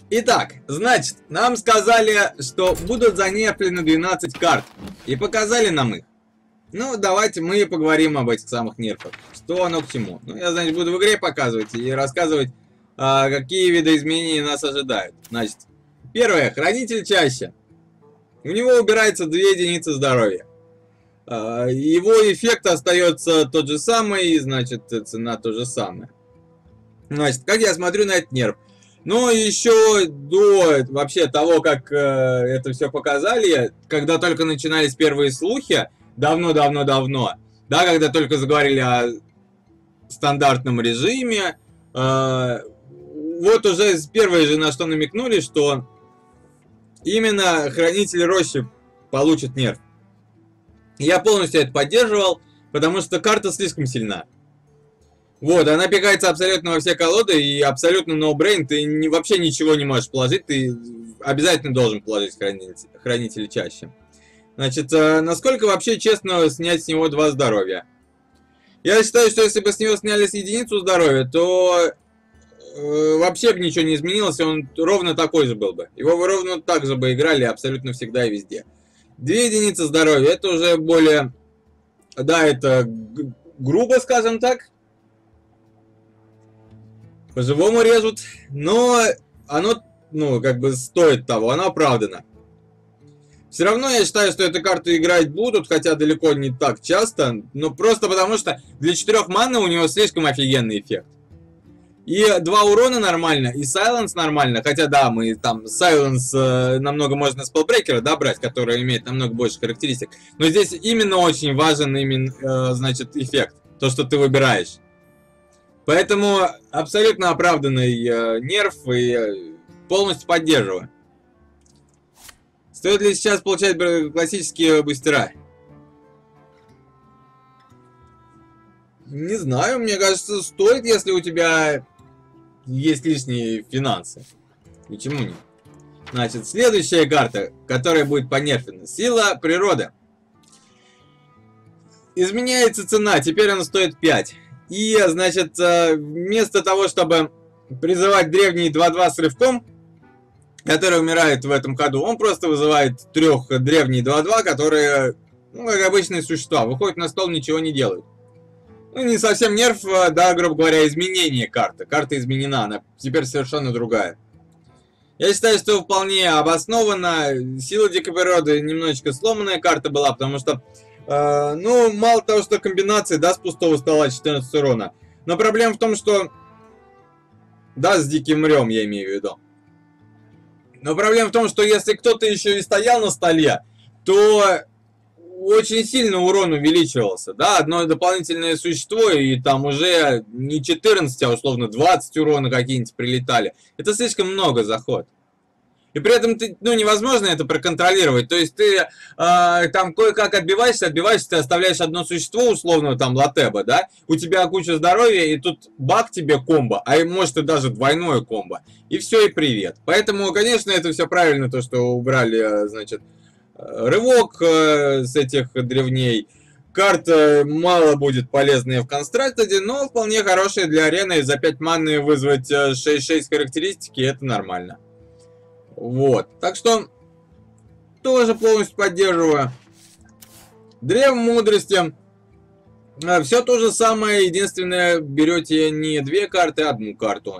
Итак, значит, нам сказали, что будут занерфлены 12 карт. И показали нам их. Ну, давайте мы поговорим об этих самых нерфах. Что оно к чему. Ну, я, значит, буду в игре показывать и рассказывать, какие виды изменений нас ожидают. Значит, первое. Хранитель чаще. У него убирается 2 единицы здоровья. Его эффект остается тот же самый, значит, цена то же самое. Значит, как я смотрю на этот нерв? Ну, еще до вообще того, как это все показали, когда только начинались первые слухи, давно-давно-давно, да, когда только заговорили о стандартном режиме, вот уже первые же на что намекнули, что именно Хранитель Рощи получит нерв. Я полностью это поддерживал, потому что карта слишком сильна. Вот, она пихается абсолютно во все колоды, и абсолютно no-brain, ты вообще ничего не можешь положить, ты обязательно должен положить хранитель чаще. Значит, насколько вообще честно снять с него 2 здоровья? Я считаю, что если бы с него сняли с единицу здоровья, то вообще бы ничего не изменилось, он ровно такой же был бы. Его бы ровно так же бы играли абсолютно всегда и везде. 2 единицы здоровья, это уже более, да, это грубо, скажем так. По-живому режут, но оно, ну, как бы стоит того, оно оправдано. Все равно я считаю, что эту карту играть будут, хотя далеко не так часто, но просто потому что для 4 маны у него слишком офигенный эффект. И 2 урона нормально, и Silence нормально, хотя да, мы там Silence намного можно с Spellbreaker, да, брать, который имеет намного больше характеристик, но здесь именно очень важен именно, значит, эффект, то, что ты выбираешь. Поэтому абсолютно оправданный нерв и полностью поддерживаю. Стоит ли сейчас получать классические бустера? Не знаю, мне кажется, стоит, если у тебя есть лишние финансы. Почему нет? Значит, следующая карта, которая будет понерфена. Сила природы. Изменяется цена, теперь она стоит 5. И, значит, вместо того, чтобы призывать древний 2-2 с рывком, который умирает в этом ходу, он просто вызывает 3 древний 2-2, которые, ну, как обычные существа, выходят на стол, ничего не делают. Ну, не совсем нерв, да, грубо говоря, изменение карты. Карта изменена, она теперь совершенно другая. Я считаю, что вполне обоснованно. Сила дикой природы немножечко сломанная карта была, потому что ну, мало того, что комбинация, да, с пустого стола 14 урона. Но проблема в том, что... Да, с диким мрем я имею в виду. Но проблема в том, что если кто-то еще и стоял на столе, то очень сильно урон увеличивался. Да, одно дополнительное существо, и там уже не 14, а условно 20 урона какие-нибудь прилетали. Это слишком много заход. И при этом ты, ну, невозможно это проконтролировать. То есть ты там кое-как отбиваешься, ты оставляешь одно существо, условно, там, латеба, да? У тебя куча здоровья, и тут бак тебе комбо, а может и даже двойное комбо. И все, и привет. Поэтому, конечно, это все правильно, то, что убрали, значит, рывок с этих древней. Карта мало будет полезная в констрактеде, но вполне хорошая для арены. За 5 маны вызвать 6-6 характеристики, это нормально. Вот, так что тоже полностью поддерживаю. Древо мудрости. Все то же самое, единственное, берете не 2 карты, а 1 карту.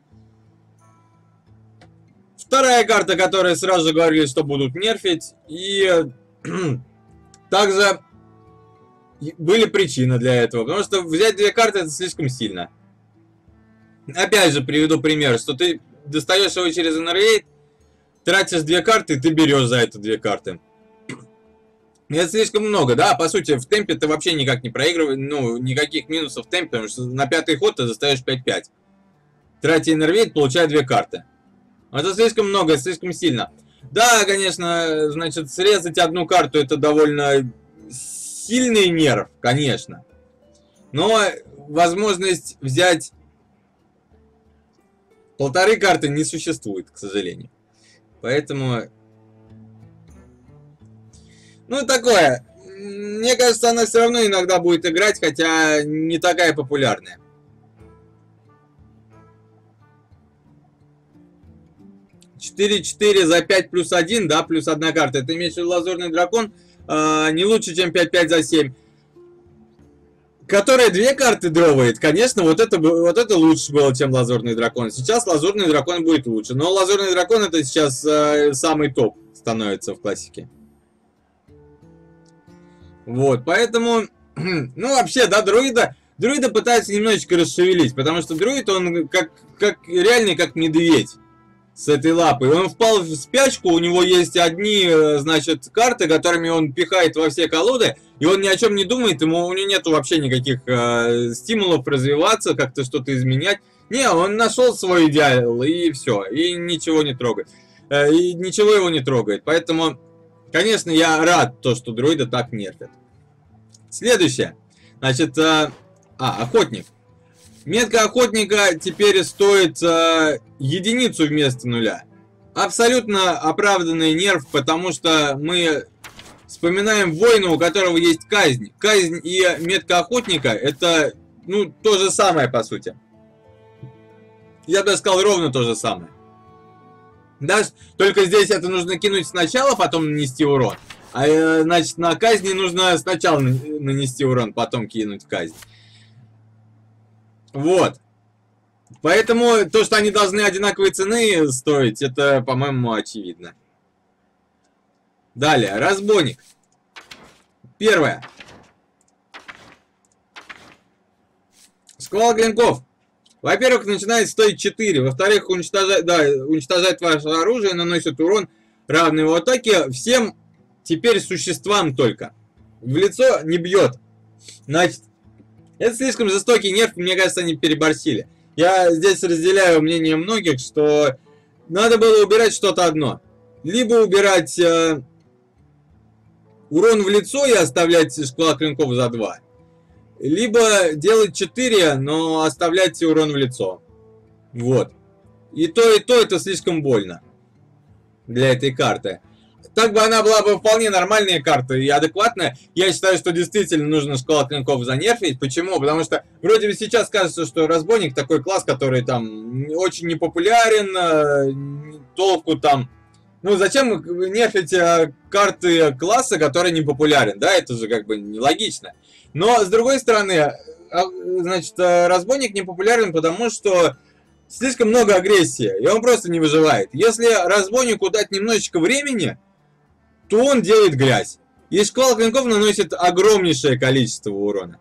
Вторая карта, которая сразу же говорили, что будут нерфить. И также были причины для этого. Потому что взять 2 карты это слишком сильно. Опять же приведу пример, что ты достаешь его через NRA, тратишь 2 карты, ты берешь за это 2 карты. Это слишком много, да, по сути, в темпе ты вообще никак не проигрываешь, ну, никаких минусов в темпе, потому что на 5-й ход ты достаешь 5-5. Тратя иннервейт, получая 2 карты. Это слишком много, слишком сильно. Да, конечно, значит, срезать 1 карту это довольно сильный нерв, конечно. Но возможность взять 1,5 карты не существует, к сожалению. Поэтому... Ну, такое. Мне кажется, она все равно иногда будет играть, хотя не такая популярная. 4-4 за 5 плюс 1, да, плюс 1 карта. Это имеется в виду Лазурный Дракон, не лучше, чем 5-5 за 7. Которая 2 карты дровает, конечно, вот это лучше было, чем Лазурный Дракон. Сейчас Лазурный Дракон будет лучше. Но Лазурный Дракон это сейчас самый топ становится в классике. Вот, поэтому, ну вообще, да, друида пытаются немножечко расшевелить, потому что друид, он реальный как медведь с этой лапой. Он впал в спячку, у него есть одни, значит, карты, которыми он пихает во все колоды, и он ни о чем не думает, у него нету вообще никаких стимулов развиваться, как-то что-то изменять. Не, он нашел свой идеал, и все, и ничего не трогает. И ничего его не трогает, поэтому... Конечно, я рад, что друида так нерфят. Следующее. Значит, охотник. Метка охотника теперь стоит единицу вместо нуля. Абсолютно оправданный нерв, потому что мы вспоминаем воина, у которого есть казнь. Казнь и метка охотника это, ну, то же самое, по сути. Я бы сказал, ровно то же самое. Да, только здесь это нужно кинуть сначала, потом нанести урон. А значит, на казни нужно сначала нанести урон, потом кинуть казнь. Вот. Поэтому то, что они должны одинаковой цены стоить, это, по-моему, очевидно. Далее, разбойник. Первое. Шквал клинков. Во-первых, начинает стоить 4. Во-вторых, уничтожает ваше оружие, наносит урон, равный его атаке, всем теперь существам только. В лицо не бьет. Значит, это слишком жестокий нерв, мне кажется, они переборщили. Я здесь разделяю мнение многих, что надо было убирать что-то одно. Либо убирать урон в лицо и оставлять шквал клинков за 2. Либо делать 4, но оставлять урон в лицо. Вот. И то это слишком больно для этой карты. Так бы она была бы вполне нормальная карта и адекватная. Я считаю, что действительно нужно шквал клинков занерфить. Почему? Потому что вроде бы сейчас кажется, что разбойник такой класс, который там очень непопулярен, толку там. Ну зачем нерфить карты класса, который не популярен? Да, это же как бы нелогично. Но, с другой стороны, значит, разбойник не популярен, потому что слишком много агрессии, и он просто не выживает. Если разбойнику дать немножечко времени, то он делает грязь. И шквал клинков наносит огромнейшее количество урона.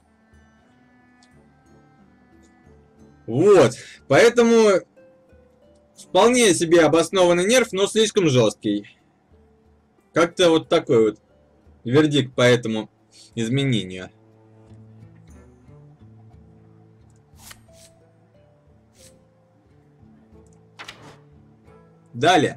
Вот, поэтому вполне себе обоснованный нерв, но слишком жесткий. Как-то вот такой вот вердикт по этому изменению. Далее.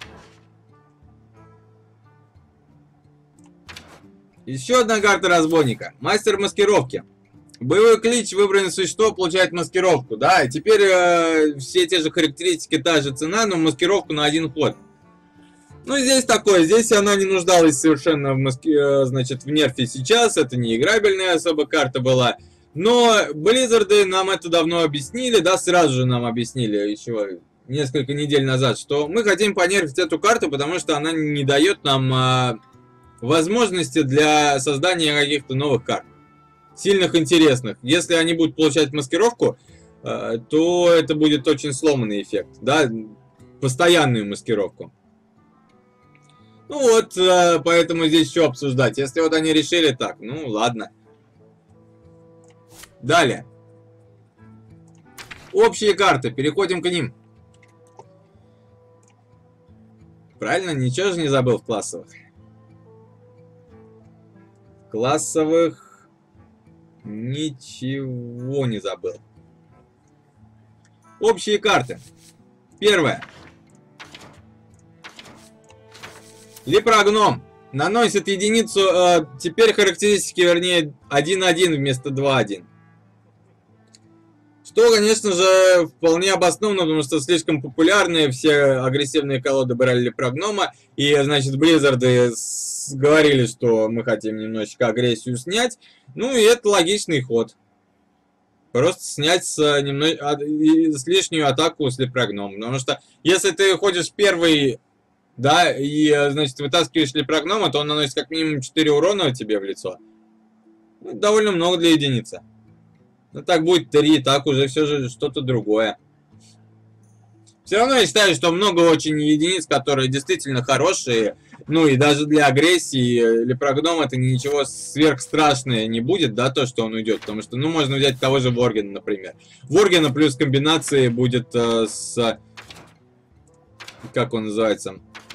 Еще одна карта разбойника. Мастер маскировки. Боевой клич, выбранное существо получает маскировку. Да, и теперь все те же характеристики, та же цена, но маскировку на один ход. Ну, здесь такое, здесь она не нуждалась совершенно в нерфе сейчас, это не играбельная особо карта была. Но Близзарды нам это давно объяснили, да, сразу же нам объяснили еще несколько недель назад, что мы хотим понерфить эту карту, потому что она не дает нам возможности для создания каких-то новых карт. Сильных, интересных. Если они будут получать маскировку, то это будет очень сломанный эффект, да, постоянную маскировку. Ну вот, поэтому здесь что обсуждать. Если вот они решили так, ну ладно. Далее. Общие карты, переходим к ним. Правильно, ничего же не забыл в классовых. В классовых ничего не забыл. Общие карты. Первое. Лепрогном. Наносит единицу, теперь характеристики, вернее, 1-1 вместо 2-1. Что, конечно же, вполне обоснованно, потому что слишком популярные, все агрессивные колоды брали Лепрогнома, и, значит, Близзарды говорили, что мы хотим немножечко агрессию снять, ну и это логичный ход. просто снять с лишнюю атаку слепрогном. Потому что если ты ходишь первый, да, и, значит, вытаскиваешь слепрогнома, то он наносит как минимум 4 урона тебе в лицо. Ну, довольно много для единицы. Ну, так будет 3, так уже все же что-то другое. Все равно я считаю, что много очень единиц, которые действительно хорошие. Ну и даже для агрессии лепрогном это ничего сверхстрашное не будет, да, то, что он уйдет. Потому что, ну, можно взять того же Воргена, например. Воргена плюс комбинации будет с... Как он называется?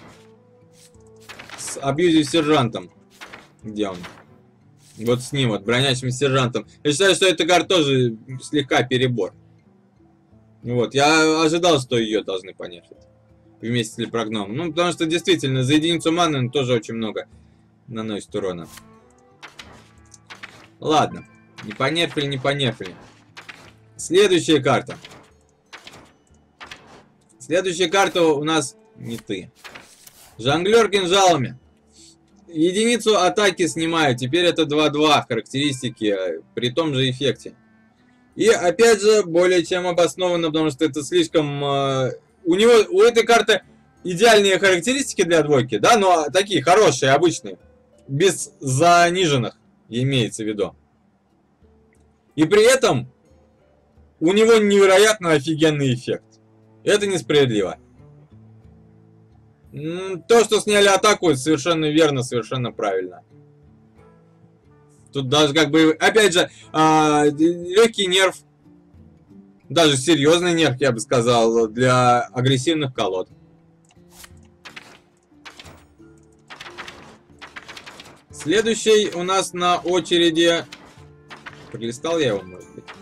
С абьюзив сержантом. Где он? Вот с ним, вот, бронящим сержантом. Я считаю, что эта карта тоже слегка перебор. Вот, я ожидал, что ее должны понерфить. Вместе с лепрогномом. Ну, потому что действительно, за единицу маны он тоже очень много наносит урона. Ладно. Не понерфили, не понерфили. Следующая карта. Следующая карта у нас не ты. Жонглер кинжалами. Единицу атаки снимаю. Теперь это 2-2 характеристики при том же эффекте. И опять же, более чем обоснованно, потому что это слишком... у этой карты идеальные характеристики для двойки, да, но такие хорошие, обычные. Без заниженных, имеется в виду. И при этом у него невероятно офигенный эффект. Это несправедливо. То, что сняли атаку, совершенно верно, совершенно правильно. Тут даже как бы, опять же, легкий нерв, даже серьезный нерв, я бы сказал, для агрессивных колод. Следующий у нас на очереди... Пролистал я его, может быть?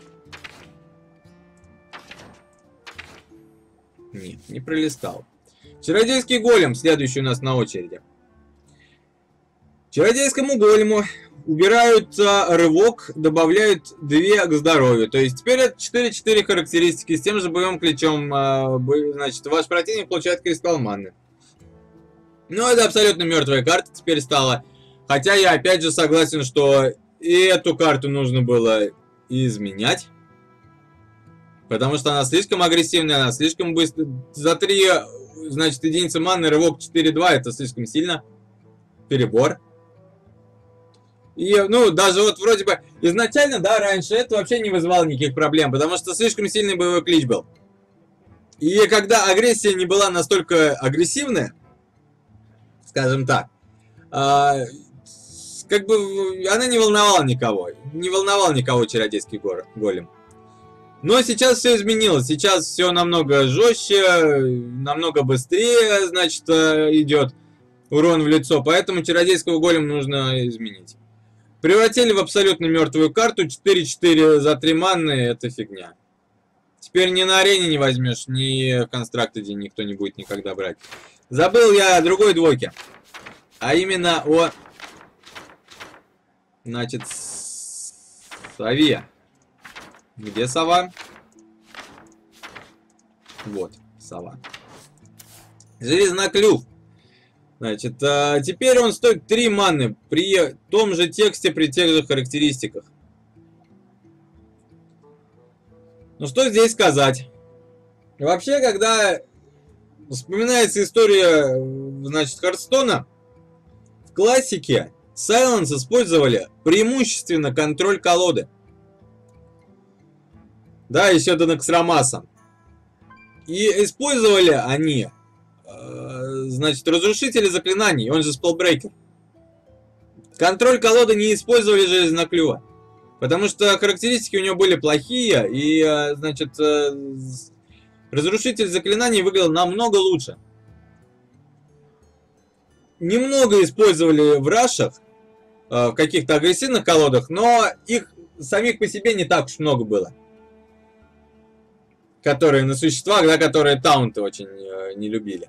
Нет, не пролистал. Чародейский голем, следующий у нас на очереди. Чародейскому голему убирают рывок, добавляют 2 к здоровью. То есть теперь это 4-4 характеристики с тем же боевым ключом. Значит, ваш противник получает кристалл маны. Но это абсолютно мертвая карта теперь стала. Хотя я опять же согласен, что и эту карту нужно было изменять. Потому что она слишком агрессивная, она слишком быстро. За 3, значит, единицы маны рывок 4-2 это слишком сильно. Перебор. И, ну, даже вот вроде бы изначально, да, раньше это вообще не вызывало никаких проблем, потому что слишком сильный боевой клич был. И когда агрессия не была настолько агрессивная, скажем так, как бы она не волновала никого. Не волновал никого чародейский голем. Но сейчас все изменилось. Сейчас все намного жестче, намного быстрее, значит, идет урон в лицо. Поэтому чародейского голема нужно изменить. Превратили в абсолютно мертвую карту. 4-4 за 3 манны, это фигня. Теперь ни на арене не возьмешь, ни в констрактеде никто не будет никогда брать. Забыл я о другой двойке. А именно о... Значит, сове. Где сова? Вот, сова. Железноклюв. Значит, теперь он стоит 3 маны при том же тексте, при тех же характеристиках. Ну что здесь сказать? Вообще, когда вспоминается история, значит, Хардстона, в классике Сайленс использовали преимущественно контроль колоды. Да, еще до Наксрамаса. И использовали они, значит, разрушители заклинаний, он же спеллбрейкер. Контроль колоды не использовали железноклюва. Потому что характеристики у него были плохие, и, значит, разрушитель заклинаний выглядел намного лучше. Немного использовали в рашах, в каких-то агрессивных колодах, но их самих по себе не так уж много было. Которые на существах, да, которые таунты очень не любили.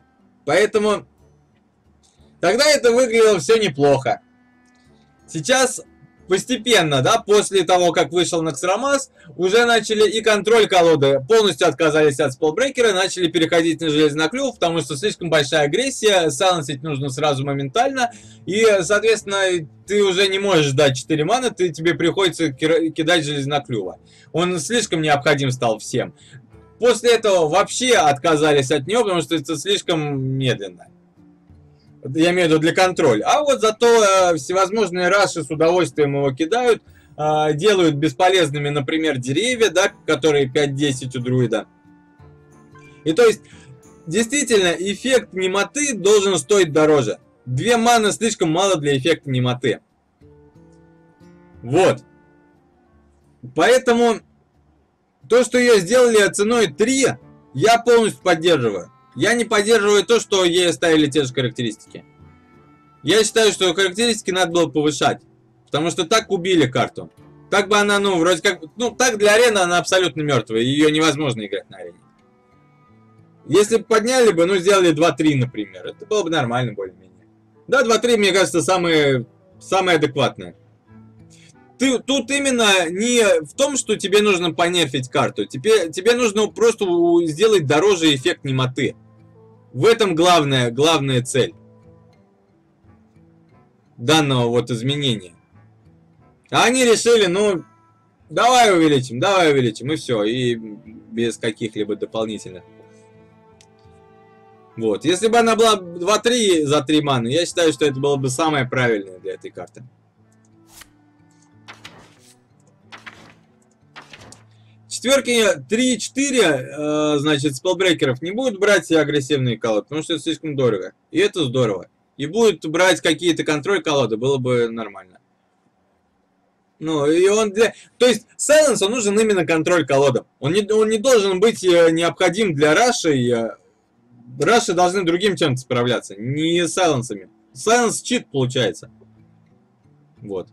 Поэтому тогда это выглядело все неплохо. Сейчас постепенно, да, после того, как вышел Naxxramas, уже начали и контроль колоды, полностью отказались от спеллбрейкера, начали переходить на железноклюв, потому что слишком большая агрессия, салансить нужно сразу моментально, и, соответственно, ты уже не можешь ждать 4 маны, тебе приходится кидать железноклюва. Он слишком необходим стал всем. После этого вообще отказались от него, потому что это слишком медленно. Я имею в виду для контроля. А вот зато всевозможные раши с удовольствием его кидают, делают бесполезными, например, деревья, да, которые 5-10 у друида. И то есть, действительно, эффект немоты должен стоить дороже. 2 маны слишком мало для эффекта немоты. Вот. Поэтому то, что ее сделали ценой 3, я полностью поддерживаю. Я не поддерживаю то, что ей оставили те же характеристики. Я считаю, что характеристики надо было повышать. Потому что так убили карту. Так бы она, ну, вроде как... Ну, так для арены она абсолютно мертвая. Ее невозможно играть на арене. Если бы подняли бы, ну, сделали 2-3, например. Это было бы нормально, более-менее. Да, 2-3, мне кажется, самое адекватное. Тут именно не в том, что тебе нужно понерфить карту. Тебе нужно просто сделать дороже эффект немоты. В этом главная цель данного вот изменения. А они решили, ну, давай увеличим, и все. И без каких-либо дополнительных. Вот. Если бы она была 2-3 за 3 маны, я считаю, что это было бы самое правильное для этой карты. Четверки 3-4, значит, спеллбрейкеров не будут брать агрессивные колоды, потому что это слишком дорого. И это здорово. И будут брать какие-то контроль колоды, было бы нормально. Ну, и он для... То есть, Silence, он нужен именно контроль колодам. Он не должен быть необходим для рашей. Раши должны другим чем-то справляться, не сайленсами. Silence чит получается. Вот.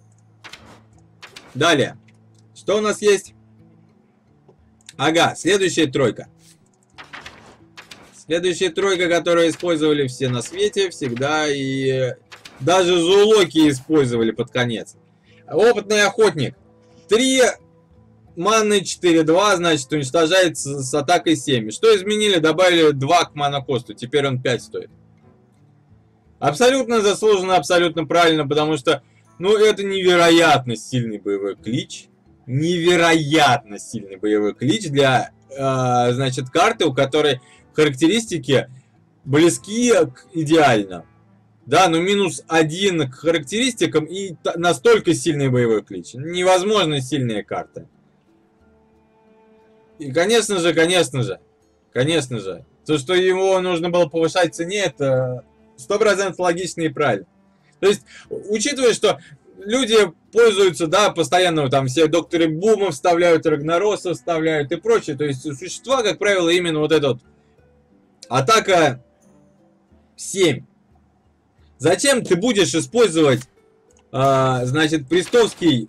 Далее. Что у нас есть? Ага, следующая тройка. Следующая тройка, которую использовали все на свете, всегда, и даже зоолоки использовали под конец. Опытный охотник. 3 маны 4-2, значит, уничтожается с атакой 7. Что изменили? Добавили 2 к манокосту, теперь он 5 стоит. Абсолютно заслуженно, абсолютно правильно, потому что, ну, это невероятно сильный боевой клич. Невероятно сильный боевой клич для, значит, карты, у которой характеристики близки к идеально. Да, но -1 к характеристикам и настолько сильный боевой клич. Невозможно сильные карты. И, конечно же, то, что его нужно было повышать в цене, это 100% логично и правильно. То есть, учитывая, что люди пользуются, да, постоянно, там, все докторы Бума вставляют, Рагнароса вставляют и прочее. То есть, существа, как правило, именно вот эта вот атака 7. Зачем ты будешь использовать, значит, Престовский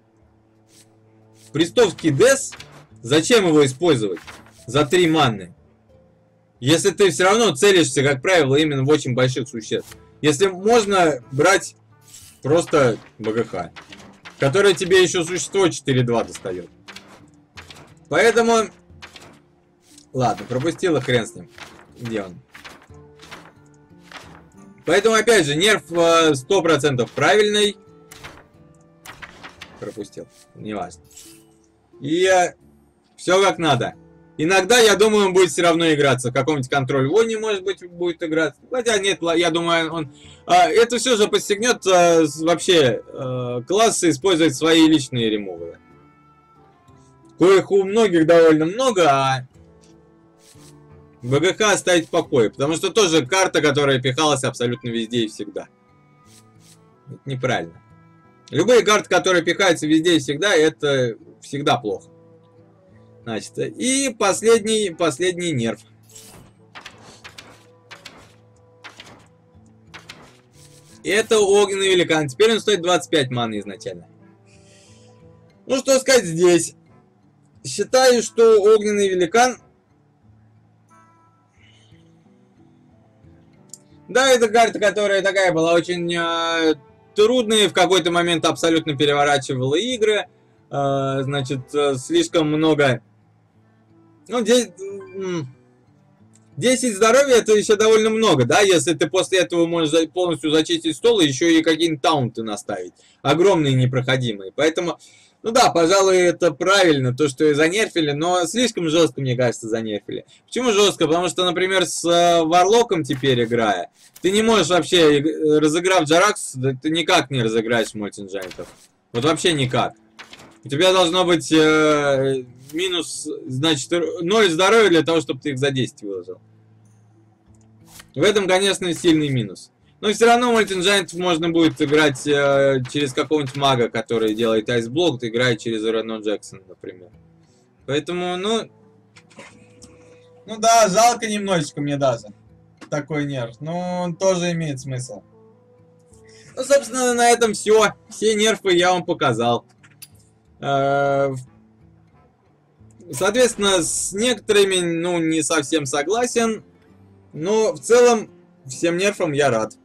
Дес? Зачем его использовать за 3 манны? Если ты все равно целишься, как правило, именно в очень больших существ. Если можно брать просто БГХ, который тебе еще существо 4-2 достает. Поэтому... Ладно, пропустила, хрен с ним. Где он? Поэтому, опять же, нерв 100% правильный. Пропустил. Неважно. И все как надо. Иногда, я думаю, он будет все равно играться. В каком-нибудь контроль Вони, может быть, будет играться. Хотя нет, я думаю, он... это все же подстегнет вообще классы использовать свои личные ремувы. Коих у многих довольно много, а БГХ оставить в покое. Потому что тоже карта, которая пихалась абсолютно везде и всегда. Это неправильно. Любые карты, которые пихаются везде и всегда, это всегда плохо. Значит, и последний нерв. Это огненный великан. Теперь он стоит 25 маны изначально. Ну, что сказать здесь. Считаю, что огненный великан... Да, это карта, которая такая была очень трудные, в какой-то момент абсолютно переворачивала игры. Значит, слишком много... Ну, 10 здоровья это еще довольно много, да, если ты после этого можешь полностью зачистить стол и еще и какие-нибудь таунты наставить. Огромные непроходимые. Поэтому, ну да, пожалуй, это правильно, то, что и занерфили, но слишком жестко, мне кажется, занерфили. Почему жестко? Потому что, например, с Варлоком теперь играя, ты не можешь вообще, разыграв Джаракс, ты никак не разыграешь мультинджайнтов. Вот вообще никак. У тебя должно быть минус, значит, 0 здоровья для того, чтобы ты их за 10 выложил. В этом, конечно, сильный минус. Но все равно мультинджайнтов можно будет играть через какого-нибудь мага, который делает айсблок, ты играешь через Рено Джексон, например. Поэтому, ну да, жалко немножечко мне даже такой нерв. Но он тоже имеет смысл. Ну, собственно, на этом все. Все нерфы я вам показал. Соответственно, с некоторыми, ну, не совсем согласен. Но в целом, всем нерфам я рад.